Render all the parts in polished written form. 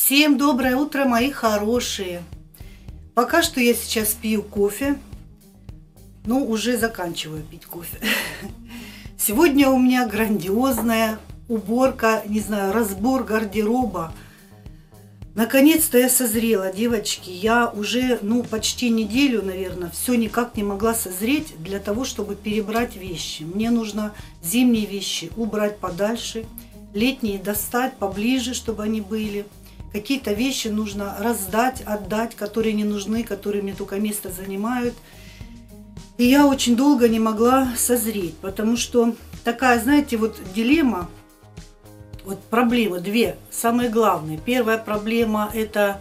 Всем доброе утро, мои хорошие. Пока что я сейчас пью кофе, но уже заканчиваю пить кофе. Сегодня у меня грандиозная уборка, не знаю, разбор гардероба. Наконец-то я созрела, девочки. Я уже, почти неделю, наверное, все никак не могла созреть для того, чтобы перебрать вещи. Мне нужно зимние вещи убрать подальше, летние достать поближе, чтобы они были. Какие-то вещи нужно раздать, отдать, которые не нужны, которые мне только место занимают. И я очень долго не могла созреть, потому что такая, знаете, вот дилемма, вот проблемы две, самые главные. Первая проблема – это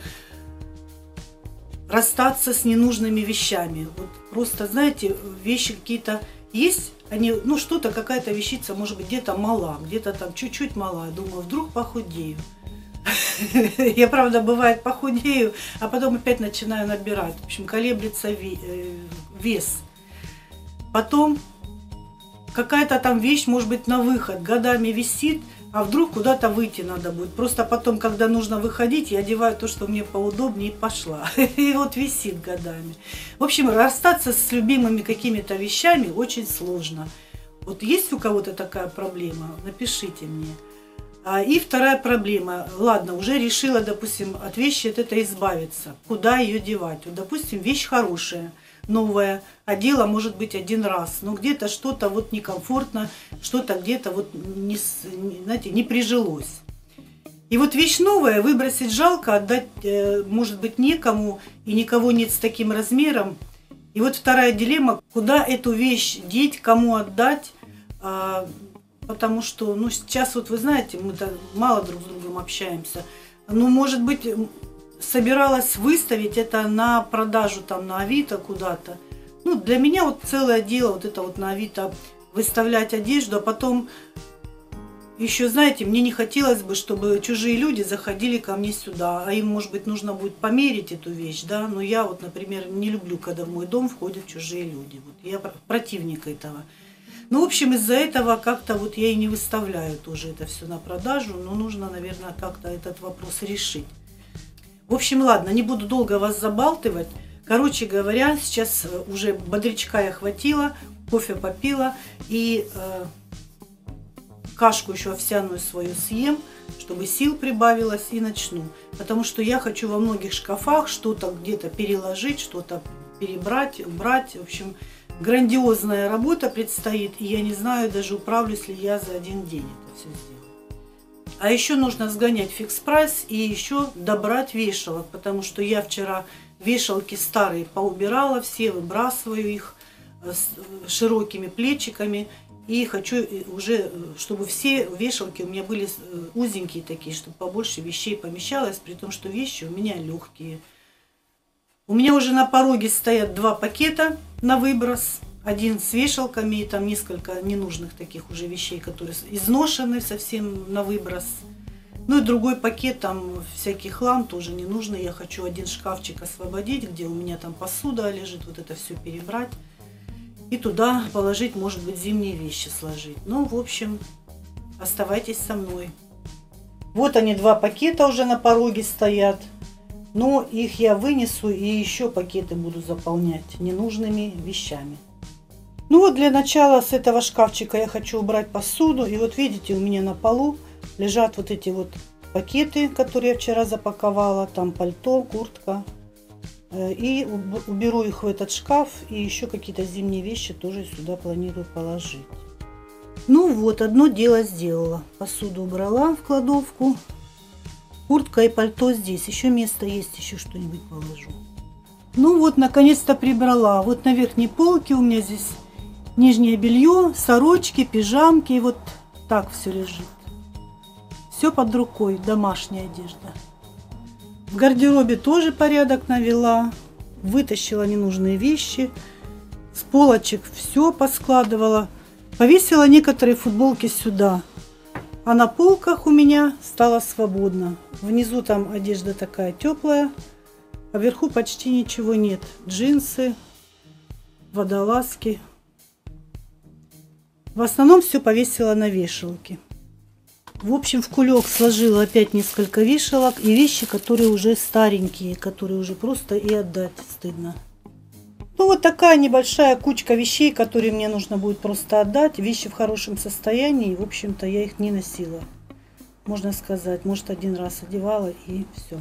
расстаться с ненужными вещами. Вот просто, знаете, вещи какие-то есть, они, что-то, какая-то вещица, может быть, где-то мала, где-то там чуть-чуть мала. Думаю, вдруг похудею. Я, правда, бывает похудею, а потом опять начинаю набирать. В общем, колеблется вес. Потом какая-то там вещь, может быть, на выход годами висит, а вдруг куда-то выйти надо будет. Просто потом, когда нужно выходить, я одеваю то, что мне поудобнее, и пошла. И вот висит годами. В общем, расстаться с любимыми какими-то вещами очень сложно. Вот есть у кого-то такая проблема? Напишите мне. И вторая проблема. Ладно, уже решила, допустим, от вещи от этой избавиться. Куда ее девать? Вот, допустим, вещь хорошая, новая, одела, может быть, один раз, но где-то что-то вот некомфортно, что-то где-то вот не прижилось. И вот вещь новая, выбросить жалко, отдать, может быть, некому, и никого нет с таким размером. И вот вторая дилемма, куда эту вещь деть, кому отдать. Потому что, сейчас вот вы знаете, мы-то мало друг с другом общаемся. Может быть, собиралась выставить это на продажу там на Авито куда-то. Для меня вот целое дело вот это вот на Авито выставлять одежду, а потом еще, знаете, мне не хотелось бы, чтобы чужие люди заходили ко мне сюда, а им, может быть, нужно будет померить эту вещь, да. Но я вот, например, не люблю, когда в мой дом входят чужие люди. Вот я противник этого. В общем, из-за этого как-то вот я и не выставляю тоже это все на продажу, но нужно, наверное, как-то этот вопрос решить. В общем, ладно, не буду долго вас забалтывать. Короче говоря, сейчас уже бодрячка я хватила, кофе попила и кашку еще овсяную свою съем, чтобы сил прибавилось, и начну. Потому что я хочу во многих шкафах что-то где-то переложить, что-то перебрать, убрать, в общем... Грандиозная работа предстоит, и я не знаю даже, управлюсь ли я за один день это все сделать. А еще нужно сгонять в Фикс Прайс и еще добрать вешалок, потому что я вчера вешалки старые поубирала все, выбрасываю их с широкими плечиками. И хочу уже, чтобы все вешалки у меня были узенькие такие, чтобы побольше вещей помещалось, при том, что вещи у меня легкие. У меня уже на пороге стоят 2 пакета на выброс. Один с вешалками, и там несколько ненужных таких уже вещей, которые изношены совсем на выброс. И другой пакет, там всякий хлам тоже не нужно. Я хочу один шкафчик освободить, где у меня там посуда лежит, вот это все перебрать. И туда положить, может быть, зимние вещи сложить. В общем, оставайтесь со мной. Вот они, 2 пакета уже на пороге стоят. Но их я вынесу и еще пакеты буду заполнять ненужными вещами. Для начала с этого шкафчика я хочу убрать посуду. И вот видите, у меня на полу лежат вот эти вот пакеты, которые я вчера запаковала. Там пальто, куртка. И уберу их в этот шкаф. И еще какие-то зимние вещи тоже сюда планирую положить. Одно дело сделала. Посуду убрала в кладовку. Куртка и пальто здесь. Еще место есть, еще что-нибудь положу. Наконец-то прибрала. Вот на верхней полке у меня здесь нижнее белье, сорочки, пижамки. И вот так все лежит. Все под рукой, домашняя одежда. В гардеробе тоже порядок навела. Вытащила ненужные вещи. С полочек все поскладывала. Повесила некоторые футболки сюда. А на полках у меня стало свободно. Внизу там одежда такая теплая, а вверху почти ничего нет. Джинсы, водолазки. В основном все повесила на вешалки. В общем, в кулек сложила опять несколько вешалок и вещи, которые уже старенькие, которые уже просто и отдать стыдно. Ну, вот такая небольшая кучка вещей, которые мне нужно будет просто отдать. Вещи в хорошем состоянии, в общем-то, я их не носила. Можно сказать, может, один раз одевала и все.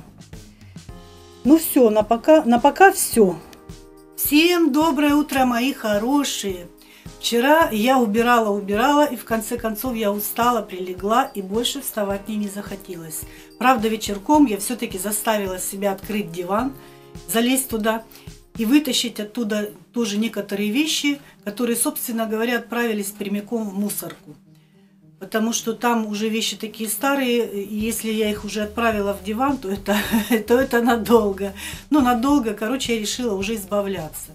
Ну все, на пока все. Всем доброе утро, мои хорошие. Вчера я убирала, и в конце концов я устала, прилегла, и больше вставать мне не захотелось. Правда, вечерком я все-таки заставила себя открыть диван, залезть туда и вытащить оттуда тоже некоторые вещи, которые, собственно говоря, отправились прямиком в мусорку. Потому что там уже вещи такие старые, и если я их уже отправила в диван, то это надолго. Ну, надолго, короче, я решила уже избавляться.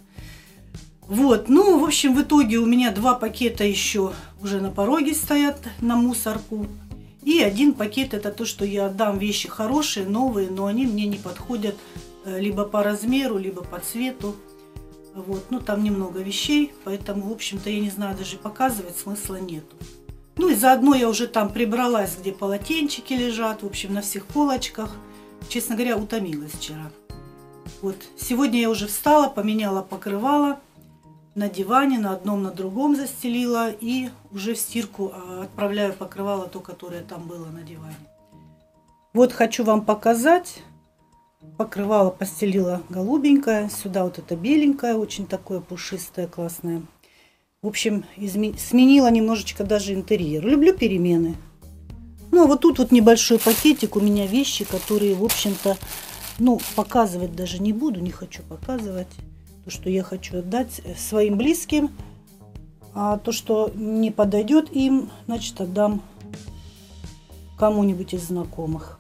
Вот, ну, в общем, в итоге у меня 2 пакета еще уже на пороге стоят на мусорку. И 1 пакет — это то, что я отдам вещи хорошие, новые, но они мне не подходят либо по размеру, либо по цвету. Вот, ну, там немного вещей, поэтому, в общем-то, я не знаю, даже показывать смысла нету. Ну, и заодно я уже там прибралась, где полотенчики лежат, в общем, на всех полочках. Честно говоря, утомилась вчера. Вот, сегодня я уже встала, поменяла покрывало. На диване, на одном, на другом застелила и уже в стирку отправляю покрывало, то, которое там было на диване. Вот хочу вам показать. Покрывало постелила голубенькое, сюда вот это беленькое, очень такое пушистое, классное. В общем, сменила немножечко даже интерьер. Люблю перемены. Ну, а вот тут вот небольшой пакетик у меня вещи, которые, в общем-то, ну, показывать даже не буду, не хочу показывать. То, что я хочу отдать своим близким, а то, что не подойдет им, значит, отдам кому-нибудь из знакомых.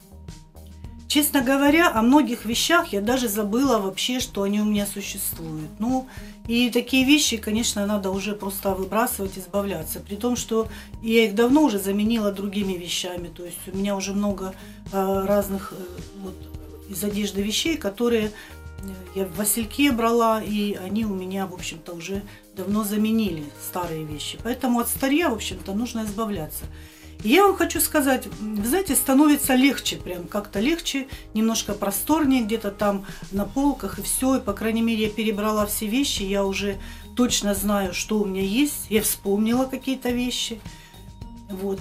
Честно говоря, о многих вещах я даже забыла вообще, что они у меня существуют. Ну, и такие вещи, конечно, надо уже просто выбрасывать, избавляться. При том, что я их давно уже заменила другими вещами. То есть у меня уже много разных вот, из одежды вещей, которые я в Васильке брала, и они у меня, в общем-то, уже давно заменили старые вещи. Поэтому от старья, в общем-то, нужно избавляться. И я вам хочу сказать, вы знаете, становится легче, прям как-то легче, немножко просторнее где-то там на полках и все. И, по крайней мере, я перебрала все вещи, я уже точно знаю, что у меня есть. Я вспомнила какие-то вещи. Вот.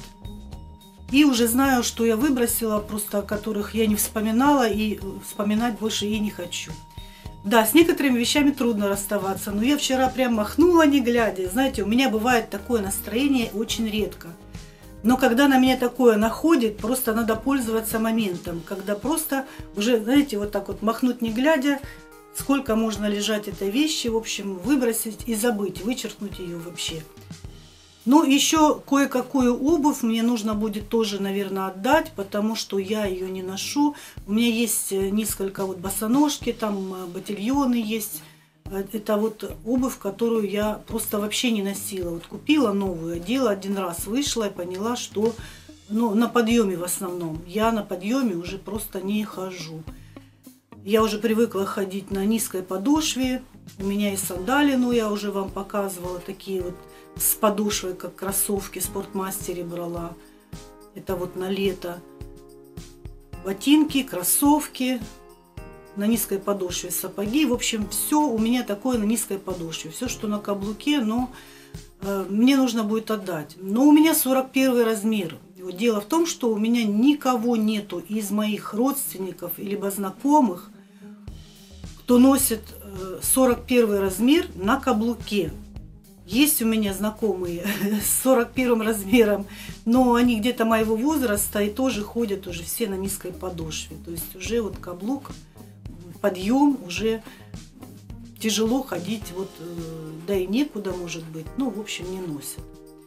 И уже знаю, что я выбросила, просто о которых я не вспоминала, и вспоминать больше и не хочу. Да, с некоторыми вещами трудно расставаться, но я вчера прям махнула, не глядя. Знаете, у меня бывает такое настроение очень редко. Но когда на меня такое находит, просто надо пользоваться моментом. Когда просто уже, знаете, вот так вот махнуть не глядя, сколько можно лежать этой вещи, в общем, выбросить и забыть, вычеркнуть ее вообще. Ну, еще кое-какую обувь мне нужно будет тоже, наверное, отдать, потому что я ее не ношу. У меня есть несколько вот босоножки, там ботильоны есть. Это вот обувь, которую я просто вообще не носила. Вот купила новую, одела 1 раз, вышла и поняла, что ну, на подъеме в основном. Я на подъеме уже просто не хожу. Я уже привыкла ходить на низкой подошве. У меня и сандали, ну, я уже вам показывала, такие вот с подошвой, как кроссовки, в Спортмастере брала. Это вот на лето. Ботинки, кроссовки, на низкой подошве сапоги. В общем, все у меня такое на низкой подошве. Все, что на каблуке, но мне нужно будет отдать. Но у меня 41 размер. Дело в том, что у меня никого нету из моих родственников либо знакомых, кто носит 41 размер на каблуке. Есть у меня знакомые с 41 размером, но они где-то моего возраста и тоже ходят уже все на низкой подошве. То есть уже вот каблук, подъем, уже тяжело ходить, вот, да и некуда, может быть. Ну, в общем, не носят.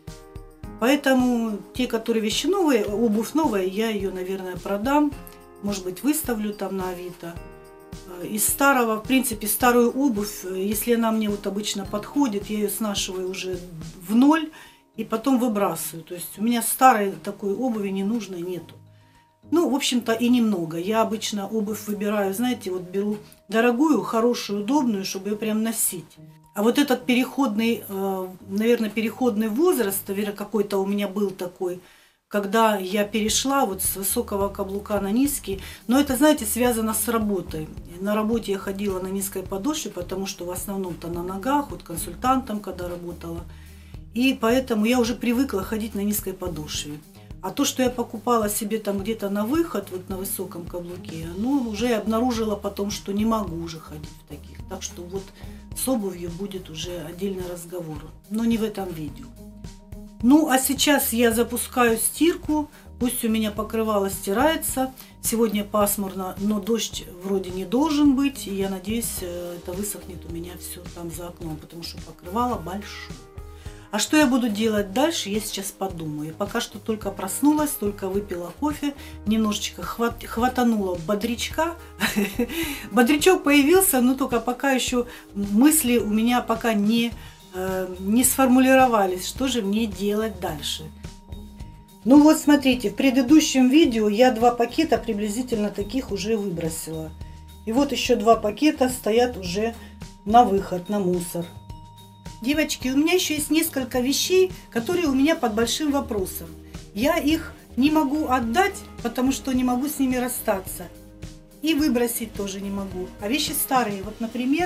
Поэтому те, которые вещи новые, обувь новая, я ее, наверное, продам. Может быть, выставлю там на Авито. Из старого, в принципе, старую обувь, если она мне вот обычно подходит, я ее снашиваю уже в ноль и потом выбрасываю. То есть у меня старой такой обуви ненужной нету. Ну, в общем-то, и немного. Я обычно обувь выбираю, знаете, вот беру дорогую, хорошую, удобную, чтобы ее прям носить. А вот этот переходный, наверное, переходный возраст, наверное, какой-то у меня был такой, когда я перешла вот с высокого каблука на низкий. Но это, знаете, связано с работой. На работе я ходила на низкой подошве, потому что в основном-то на ногах, вот консультантом, когда работала. И поэтому я уже привыкла ходить на низкой подошве. А то, что я покупала себе там где-то на выход, вот на высоком каблуке, ну, уже я обнаружила потом, что не могу уже ходить в таких. Так что вот с обувью будет уже отдельный разговор, но не в этом видео. Ну, а сейчас я запускаю стирку. Пусть у меня покрывало стирается. Сегодня пасмурно, но дождь вроде не должен быть. И я надеюсь, это высохнет у меня все там за окном, потому что покрывало большое. А что я буду делать дальше, я сейчас подумаю. Пока что только проснулась, только выпила кофе, немножечко хватанула бодрячка. Бодрячок появился, но только пока еще мысли у меня пока не сформулировались, что же мне делать дальше. Ну вот смотрите, в предыдущем видео я 2 пакета приблизительно таких уже выбросила. И вот еще 2 пакета стоят уже на выход, на мусор. Девочки, у меня еще есть несколько вещей, которые у меня под большим вопросом. Я их не могу отдать, потому что не могу с ними расстаться. И выбросить тоже не могу. А вещи старые. Вот, например,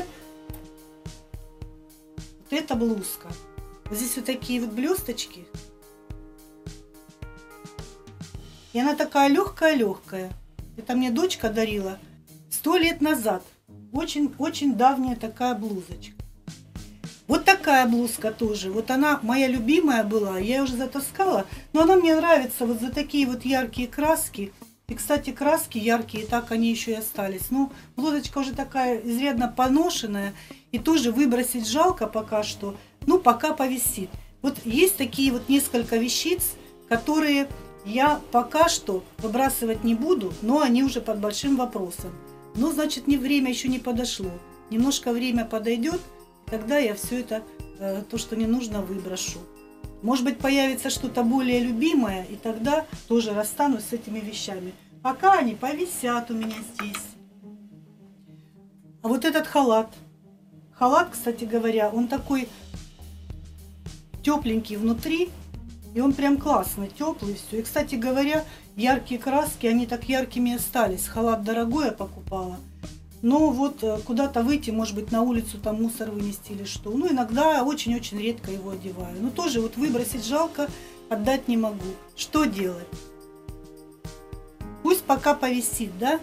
вот эта блузка. Вот здесь вот такие вот блесточки. И она такая легкая-легкая. Это мне дочка дарила 100 лет назад. Очень давняя такая блузочка. Вот такая блузка тоже. Вот она моя любимая была. Я ее уже затаскала. Но она мне нравится вот за такие вот яркие краски. И, кстати, краски яркие, так они еще и остались. Ну, блузочка уже такая изрядно поношенная. И тоже выбросить жалко пока что. Ну, пока повисит. Вот есть такие вот несколько вещиц, которые я пока что выбрасывать не буду. Но они уже под большим вопросом. Но, значит, время еще не подошло. Немножко время подойдет. Тогда я все это, то, что не нужно, выброшу. Может быть, появится что-то более любимое, и тогда тоже расстанусь с этими вещами. Пока они повисят у меня здесь. А вот этот халат. Халат, кстати говоря, он такой тепленький внутри, и он прям классный, теплый, все. И, кстати говоря, яркие краски, они так яркими остались. Халат дорогой я покупала. Но вот куда-то выйти, может быть, на улицу, там мусор вынести или что. Ну, иногда очень-очень редко его одеваю. Но тоже вот выбросить жалко, отдать не могу. Что делать? Пусть пока повисит, да?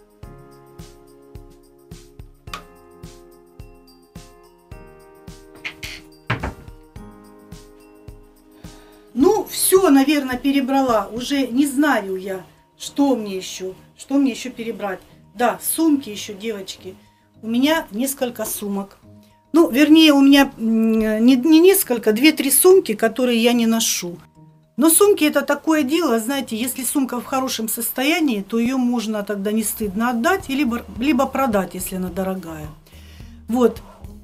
Ну, все, наверное, перебрала. Уже не знаю я, что мне еще перебрать. Да, сумки еще, девочки. У меня несколько сумок. Ну, вернее, у меня не несколько, 2-3 сумки, которые я не ношу. Но сумки это такое дело, знаете, если сумка в хорошем состоянии, то ее можно тогда не стыдно отдать, либо продать, если она дорогая. Вот.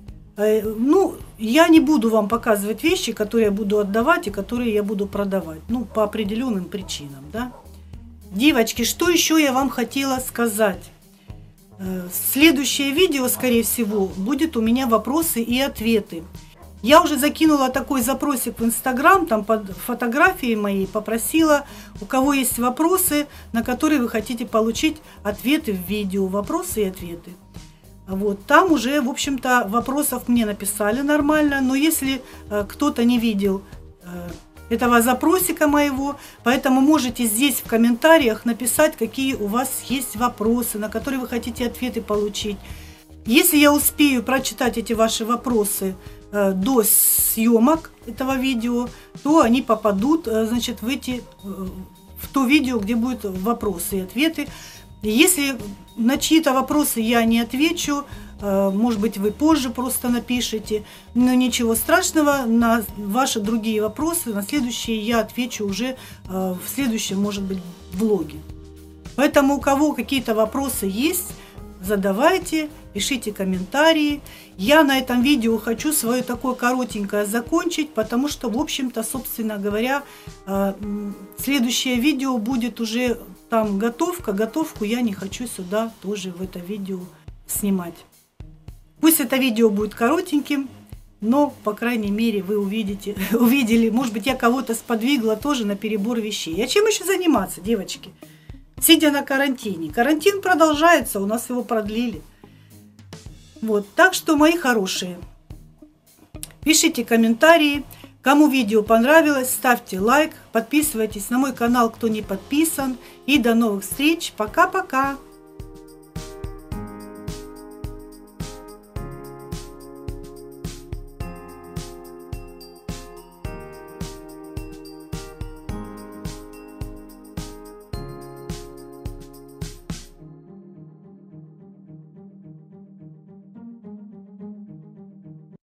Ну, я не буду вам показывать вещи, которые я буду отдавать и которые я буду продавать. Ну, по определенным причинам, да. Девочки, что еще я вам хотела сказать? Следующее видео, скорее всего, будет у меня вопросы и ответы. Я уже закинула такой запросик в Инстаграм, там под фотографией моей попросила, у кого есть вопросы, на которые вы хотите получить ответы в видео, вопросы и ответы. Вот, там уже, в общем-то, вопросов мне написали нормально, но если кто-то не видел этого запросика моего, поэтому можете здесь в комментариях написать, какие у вас есть вопросы, на которые вы хотите ответы получить. Если я успею прочитать эти ваши вопросы до съемок этого видео, то они попадут, значит, в то видео, где будут вопросы и ответы. Если на чьи-то вопросы я не отвечу, может быть, вы позже просто напишите, но ничего страшного, на ваши другие вопросы, на следующие я отвечу уже в следующем, может быть, влоге. Поэтому у кого какие-то вопросы есть, задавайте, пишите комментарии. Я на этом видео хочу свое такое коротенькое закончить, потому что, в общем-то, собственно говоря, следующее видео будет уже там готовка. Готовку я не хочу сюда тоже в это видео снимать. Пусть это видео будет коротеньким. но, по крайней мере, вы увидели, может быть, я кого-то сподвигла тоже на перебор вещей. А чем еще заниматься, девочки? Сидя на карантине. Карантин продолжается, у нас его продлили. Вот, так что, мои хорошие, пишите комментарии. Кому видео понравилось, ставьте лайк, подписывайтесь на мой канал, кто не подписан. И до новых встреч. Пока-пока.